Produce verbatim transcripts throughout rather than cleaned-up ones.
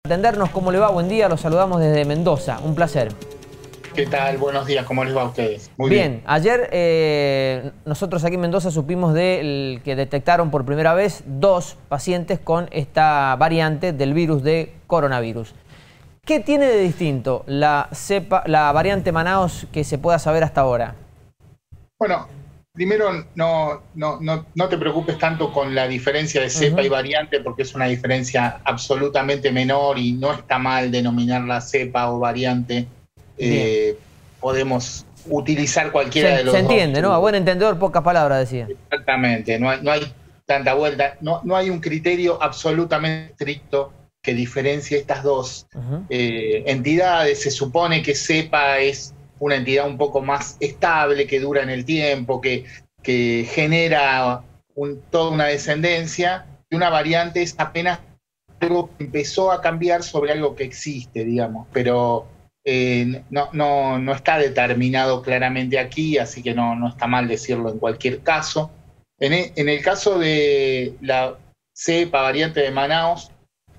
Atendernos, ¿cómo le va? Buen día, los saludamos desde Mendoza, un placer. ¿Qué tal? Buenos días, ¿cómo les va a ustedes? Muy bien. bien. Ayer eh, nosotros aquí en Mendoza supimos de que detectaron por primera vez dos pacientes con esta variante del virus de coronavirus. ¿Qué tiene de distinto la cepa, la variante Manaos que se pueda saber hasta ahora? Bueno, primero no, no, no, no te preocupes tanto con la diferencia de cepa uh-huh. y variante, porque es una diferencia absolutamente menor y no está mal denominar cepa o variante. Eh, podemos utilizar cualquiera se, de los se dos. Se entiende, ¿no? A buen entendedor, pocas palabras, decía. Exactamente, no hay, no hay tanta vuelta, no, no hay un criterio absolutamente estricto que diferencie estas dos uh-huh. eh, entidades. Se supone que cepa es una entidad un poco más estable, que dura en el tiempo, que, que genera un, toda una descendencia, y una variante es apenas algo que empezó a cambiar sobre algo que existe, digamos, pero eh, no, no, no está determinado claramente aquí, así que no, no está mal decirlo en cualquier caso. En el, en el caso de la cepa variante de Manaos,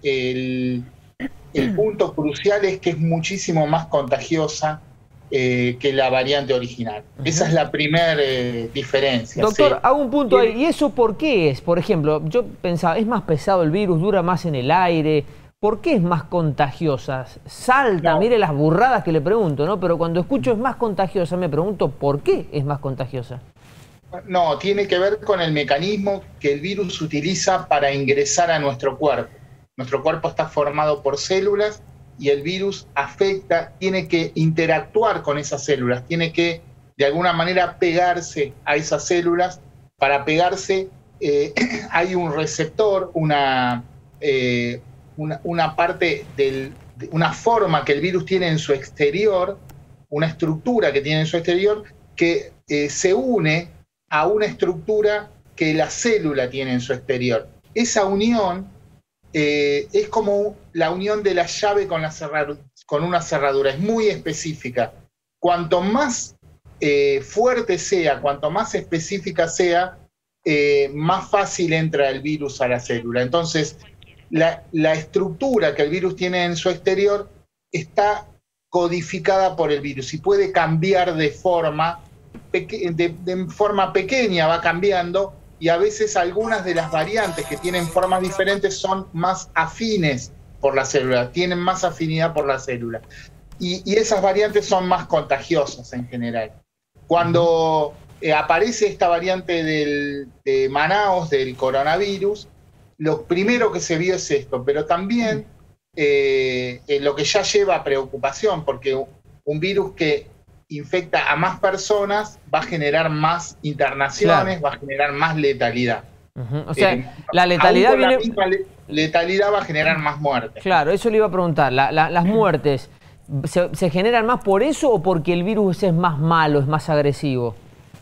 el, el punto crucial es que es muchísimo más contagiosa Eh, que la variante original. Uh-huh. Esa es la primera eh, diferencia. Doctor, ¿sí? hago un punto ahí. ¿Y eso por qué es? Por ejemplo, yo pensaba, ¿es más pesado el virus? ¿Dura más en el aire? ¿Por qué es más contagiosa? Salta, no. Mire las burradas que le pregunto, ¿no? Pero cuando escucho es más contagiosa, me pregunto, ¿por qué es más contagiosa? No, tiene que ver con el mecanismo que el virus utiliza para ingresar a nuestro cuerpo. Nuestro cuerpo está formado por células y el virus afecta, tiene que interactuar con esas células, tiene que de alguna manera pegarse a esas células. Para pegarse eh, hay un receptor, una, eh, una, una parte, del, una forma que el virus tiene en su exterior, una estructura que tiene en su exterior, que eh, se une a una estructura que la célula tiene en su exterior. Esa unión Eh, es como la unión de la llave con, la cerradura, con una cerradura, es muy específica. Cuanto más eh, fuerte sea, cuanto más específica sea, eh, más fácil entra el virus a la célula. Entonces, la, la estructura que el virus tiene en su exterior está codificada por el virus y puede cambiar de forma, de, de forma pequeña, va cambiando. Y a veces algunas de las variantes que tienen formas diferentes son más afines por la célula, tienen más afinidad por la célula. Y, y esas variantes son más contagiosas en general. Cuando eh, aparece esta variante del, de Manaos, del coronavirus, lo primero que se vio es esto, pero también eh, eh, lo que ya lleva a preocupación, porque un virus que infecta a más personas, va a generar más internaciones, claro. Va a generar más letalidad. Uh-huh. O sea, eh, la letalidad viene... La misma letalidad va a generar más muertes. Claro, eso le iba a preguntar. La, la, las muertes, ¿se, ¿se generan más por eso o porque el virus es más malo, es más agresivo?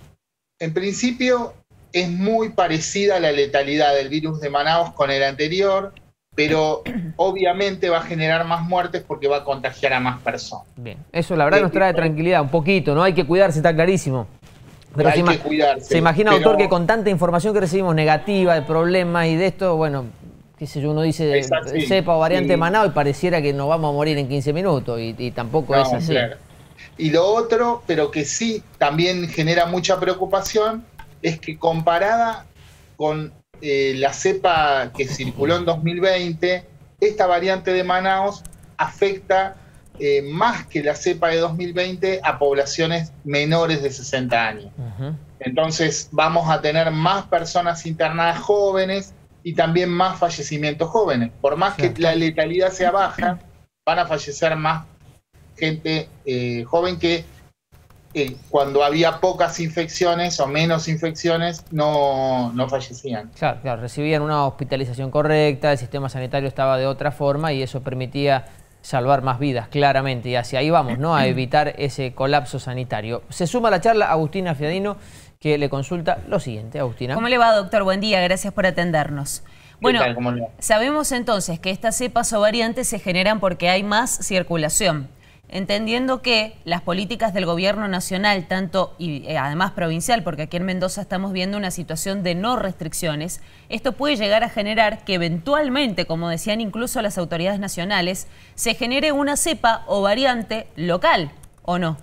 En principio, es muy parecida a la letalidad del virus de Manaos con el anterior, pero obviamente va a generar más muertes porque va a contagiar a más personas. Bien, eso la verdad eh, nos trae tranquilidad un poquito, ¿no? Hay que cuidarse, está clarísimo. Pero hay se, que cuidarse. Se imagina, pero... doctor, que con tanta información que recibimos negativa, de problemas y de esto, bueno, qué sé yo, uno dice cepa o variante sí. Manaos y pareciera que nos vamos a morir en quince minutos y, y tampoco no, es así. Claro. Y lo otro, pero que sí también genera mucha preocupación, es que comparada con Eh, la cepa que circuló en dos mil veinte, esta variante de Manaos afecta eh, más que la cepa de dos mil veinte a poblaciones menores de sesenta años. Uh-huh. Entonces vamos a tener más personas internadas jóvenes y también más fallecimientos jóvenes. Por más que la letalidad sea baja, van a fallecer más gente eh, joven que Eh, cuando había pocas infecciones o menos infecciones, no, no fallecían. Claro, claro, recibían una hospitalización correcta, el sistema sanitario estaba de otra forma y eso permitía salvar más vidas, claramente. Y hacia ahí vamos, ¿no? A evitar ese colapso sanitario. Se suma a la charla Agustina Fiadino, que le consulta lo siguiente. Agustina. ¿Cómo le va, doctor? Buen día, gracias por atendernos. Bueno, ¿qué tal? ¿Cómo le va? Sabemos entonces que estas cepas o variantes se generan porque hay más circulación. entendiendo que las políticas del gobierno nacional, tanto y eh, además provincial, porque aquí en Mendoza estamos viendo una situación de no restricciones, esto puede llegar a generar que eventualmente, como decían incluso las autoridades nacionales, se genere una cepa o variante local, ¿o no?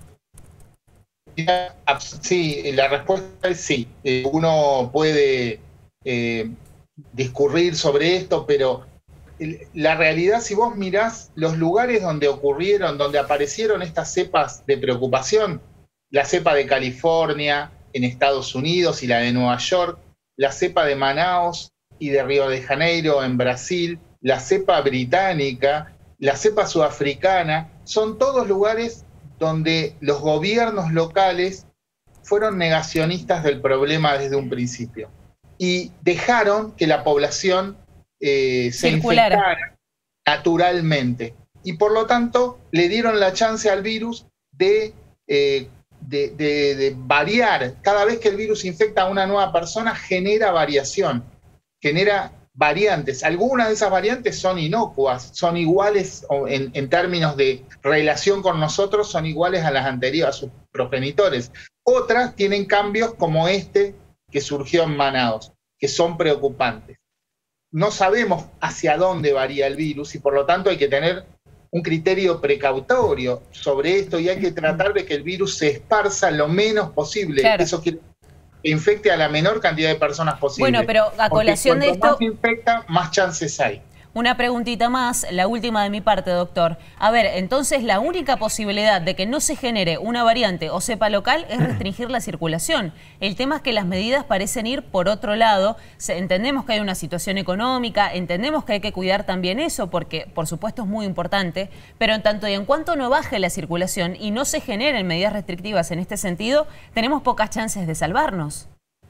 Sí, la respuesta es sí. Eh, uno puede eh, discurrir sobre esto, pero la realidad, si vos mirás los lugares donde ocurrieron, donde aparecieron estas cepas de preocupación, la cepa de California en Estados Unidos y la de Nueva York, la cepa de Manaos y de Río de Janeiro en Brasil, la cepa británica, la cepa sudafricana, son todos lugares donde los gobiernos locales fueron negacionistas del problema desde un principio y dejaron que la población Eh, se infectara naturalmente y por lo tanto le dieron la chance al virus de, eh, de, de, de variar. Cada vez que el virus infecta a una nueva persona genera variación, genera variantes. Algunas de esas variantes son inocuas, son iguales en, en términos de relación con nosotros, son iguales a las anteriores, a sus progenitores. Otras tienen cambios como este que surgió en Manaos, que son preocupantes. No sabemos hacia dónde varía el virus y por lo tanto hay que tener un criterio precautorio sobre esto y hay que tratar de que el virus se esparza lo menos posible. Claro. Eso quiere que infecte a la menor cantidad de personas posible. Bueno, pero a colación de esto, más infecta, más chances hay. Una preguntita más, la última de mi parte, doctor. A ver, entonces la única posibilidad de que no se genere una variante o cepa local es restringir la circulación. El tema es que las medidas parecen ir por otro lado. Entendemos que hay una situación económica, entendemos que hay que cuidar también eso, porque por supuesto es muy importante, pero en tanto y en cuanto no baje la circulación y no se generen medidas restrictivas en este sentido, tenemos pocas chances de salvarnos.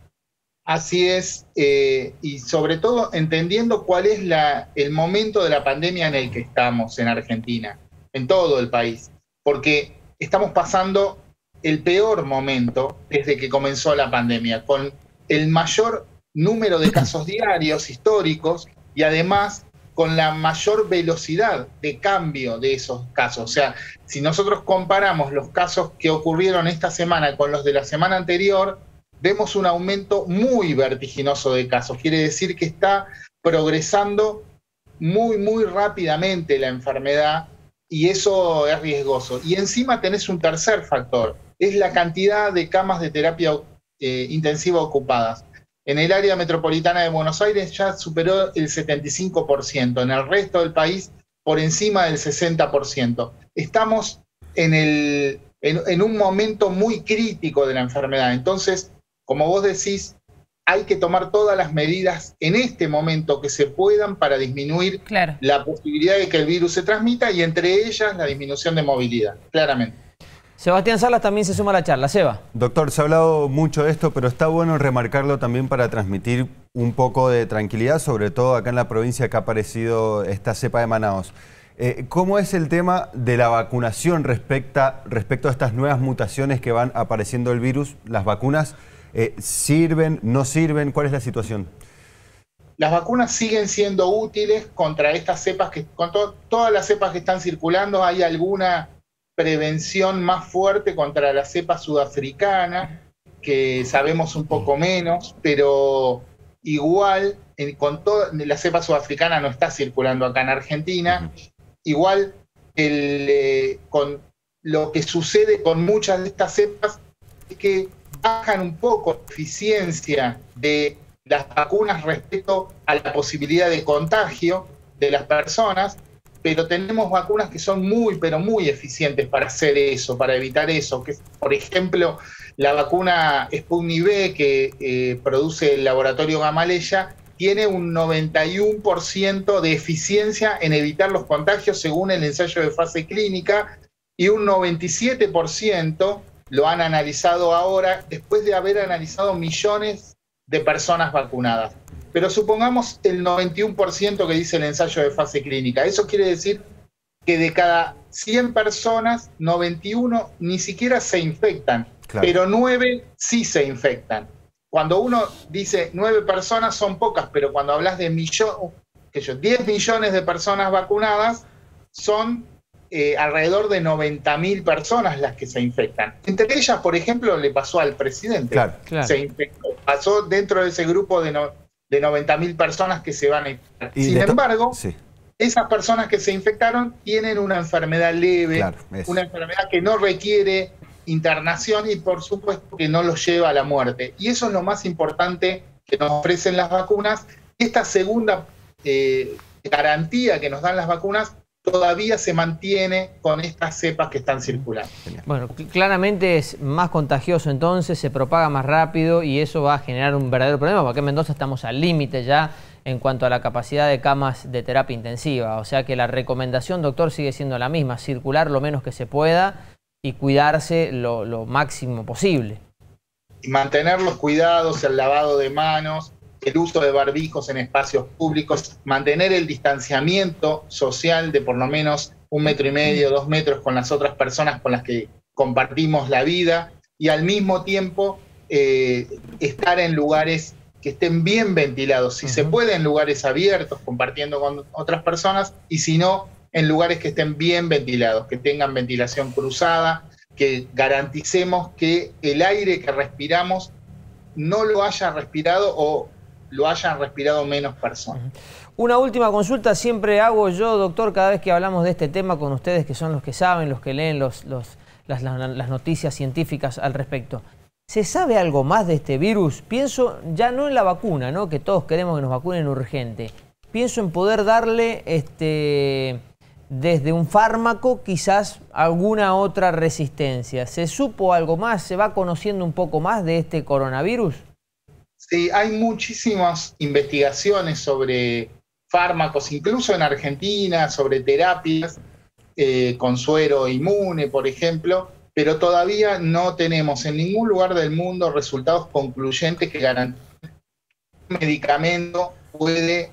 Así es, eh, y sobre todo entendiendo cuál es la, el momento de la pandemia en el que estamos en Argentina, en todo el país, porque estamos pasando el peor momento desde que comenzó la pandemia, con el mayor número de casos diarios históricos y además con la mayor velocidad de cambio de esos casos. O sea, si nosotros comparamos los casos que ocurrieron esta semana con los de la semana anterior, vemos un aumento muy vertiginoso de casos. Quiere decir que está progresando muy, muy rápidamente la enfermedad y eso es riesgoso. Y encima tenés un tercer factor, es la cantidad de camas de terapia eh, intensiva ocupadas. En el área metropolitana de Buenos Aires ya superó el setenta y cinco por ciento, en el resto del país por encima del sesenta por ciento. Estamos en, el, en, en un momento muy crítico de la enfermedad. Entonces, como vos decís, hay que tomar todas las medidas en este momento que se puedan para disminuir claro. la posibilidad de que el virus se transmita y entre ellas la disminución de movilidad, claramente. Sebastián Salas también se suma a la charla. Seba. Doctor, se ha hablado mucho de esto, pero está bueno remarcarlo también para transmitir un poco de tranquilidad, sobre todo acá en la provincia que ha aparecido esta cepa de Manaos. Eh, ¿Cómo es el tema de la vacunación respecto, respecto a estas nuevas mutaciones que van apareciendo el virus? ¿Las vacunas Eh, ¿Sirven? ¿No sirven? ¿Cuál es la situación? Las vacunas siguen siendo útiles contra estas cepas, que, con to, todas las cepas que están circulando. Hay alguna prevención más fuerte contra la cepa sudafricana, que sabemos un poco menos, pero igual, en, con todo, la cepa sudafricana no está circulando acá en Argentina. Uh-huh. Igual, el, eh, con lo que sucede con muchas de estas cepas es que bajan un poco la eficiencia de las vacunas respecto a la posibilidad de contagio de las personas, pero tenemos vacunas que son muy, pero muy eficientes para hacer eso, para evitar eso, que es, por ejemplo, la vacuna Sputnik V que eh, produce el laboratorio Gamaleya, tiene un noventa y uno por ciento de eficiencia en evitar los contagios según el ensayo de fase clínica y un noventa y siete por ciento lo han analizado ahora, después de haber analizado millones de personas vacunadas. Pero supongamos el noventa y uno por ciento que dice el ensayo de fase clínica. Eso quiere decir que de cada cien personas, noventa y uno ni siquiera se infectan, claro. pero nueve sí se infectan. Cuando uno dice nueve personas son pocas, pero cuando hablas de millón, que yo, diez millones de personas vacunadas, son eh, alrededor de noventa mil personas las que se infectan. Entre ellas, por ejemplo, le pasó al presidente. Claro, claro. Se infectó, pasó dentro de ese grupo de, no, de noventa mil personas que se van a infectar. Sin embargo, sí. esas personas que se infectaron tienen una enfermedad leve, claro, una enfermedad que no requiere internación y por supuesto que no los lleva a la muerte. Y eso es lo más importante que nos ofrecen las vacunas. Esta segunda eh, garantía que nos dan las vacunas todavía se mantiene con estas cepas que están circulando. Bueno, claramente es más contagioso entonces, se propaga más rápido y eso va a generar un verdadero problema, porque en Mendoza estamos al límite ya en cuanto a la capacidad de camas de terapia intensiva. O sea que la recomendación, doctor, sigue siendo la misma, circular lo menos que se pueda y cuidarse lo, lo máximo posible. Y mantener los cuidados, el lavado de manos, el uso de barbijos en espacios públicos, mantener el distanciamiento social de por lo menos un metro y medio, dos metros con las otras personas con las que compartimos la vida y al mismo tiempo eh, estar en lugares que estén bien ventilados. Si uh-huh. se puede, en lugares abiertos, compartiendo con otras personas, y si no, en lugares que estén bien ventilados, que tengan ventilación cruzada, que garanticemos que el aire que respiramos no lo haya respirado o lo hayan respirado menos personas. Una última consulta siempre hago yo, doctor, cada vez que hablamos de este tema con ustedes, que son los que saben, los que leen los, los, las, las, las noticias científicas al respecto. ¿Se sabe algo más de este virus? Pienso ya no en la vacuna, ¿no?, que todos queremos que nos vacunen urgente. Pienso en poder darle este, desde un fármaco quizás alguna otra resistencia. ¿Se supo algo más? ¿Se va conociendo un poco más de este coronavirus? Sí, hay muchísimas investigaciones sobre fármacos, incluso en Argentina, sobre terapias eh, con suero inmune, por ejemplo, pero todavía no tenemos en ningún lugar del mundo resultados concluyentes que garanticen que un medicamento puede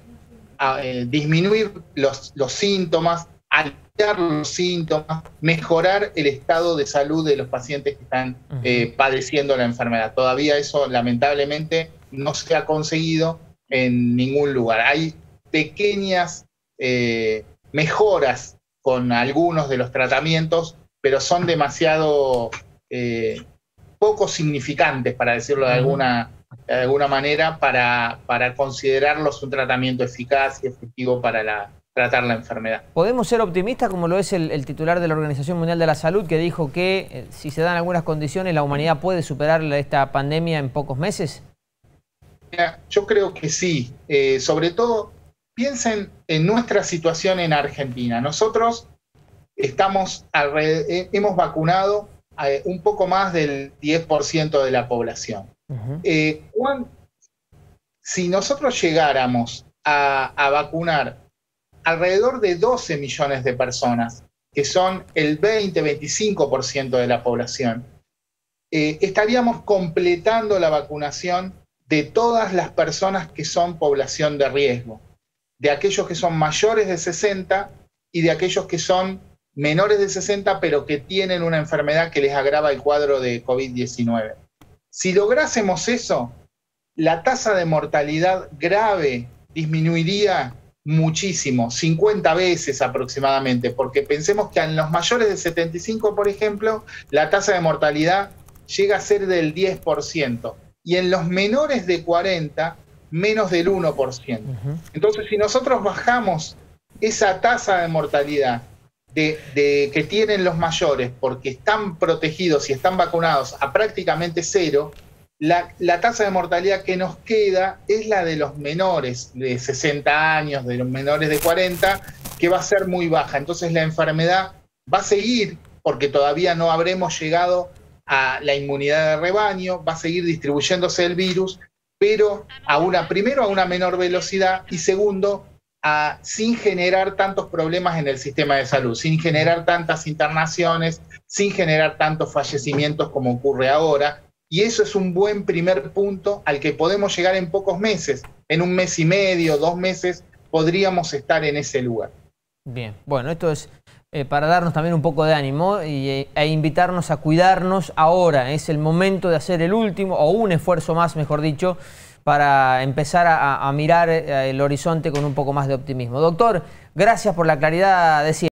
eh, disminuir los, los síntomas, aliviar los síntomas, mejorar el estado de salud de los pacientes que están eh, padeciendo la enfermedad. Todavía eso, lamentablemente, no se ha conseguido en ningún lugar. Hay pequeñas eh, mejoras con algunos de los tratamientos, pero son demasiado eh, poco significantes, para decirlo de alguna, de alguna manera, para, para considerarlos un tratamiento eficaz y efectivo para la, tratar la enfermedad. ¿Podemos ser optimistas como lo es el, el titular de la Organización Mundial de la Salud, que dijo que eh, si se dan algunas condiciones la humanidad puede superar esta pandemia en pocos meses? Yo creo que sí. Eh, sobre todo, piensen en nuestra situación en Argentina. Nosotros estamos alrededor, hemos vacunado a un poco más del diez por ciento de la población. Uh-huh. eh, ¿cuán, si nosotros llegáramos a, a vacunar alrededor de doce millones de personas, que son el veinte, veinticinco por ciento de la población, eh, estaríamos completando la vacunación de todas las personas que son población de riesgo, de aquellos que son mayores de sesenta y de aquellos que son menores de sesenta, pero que tienen una enfermedad que les agrava el cuadro de COVID diecinueve. Si lográsemos eso, la tasa de mortalidad grave disminuiría muchísimo, cincuenta veces aproximadamente, porque pensemos que en los mayores de setenta y cinco, por ejemplo, la tasa de mortalidad llega a ser del diez por ciento. Y en los menores de cuarenta, menos del uno por ciento. Uh-huh. Entonces, si nosotros bajamos esa tasa de mortalidad de, de, que tienen los mayores, porque están protegidos y están vacunados, a prácticamente cero, la, la tasa de mortalidad que nos queda es la de los menores de sesenta años, de los menores de cuarenta, que va a ser muy baja. Entonces, la enfermedad va a seguir, porque todavía no habremos llegado a la inmunidad de rebaño, va a seguir distribuyéndose el virus, pero a una, primero a una menor velocidad y segundo, a, sin generar tantos problemas en el sistema de salud, sin generar tantas internaciones, sin generar tantos fallecimientos como ocurre ahora. Y eso es un buen primer punto al que podemos llegar en pocos meses. En un mes y medio, dos meses, podríamos estar en ese lugar. Bien, bueno, esto es Eh, para darnos también un poco de ánimo y, eh, e invitarnos a cuidarnos ahora. Es el momento de hacer el último, o un esfuerzo más, mejor dicho, para empezar a, a mirar el horizonte con un poco más de optimismo. Doctor, gracias por la claridad de siempre.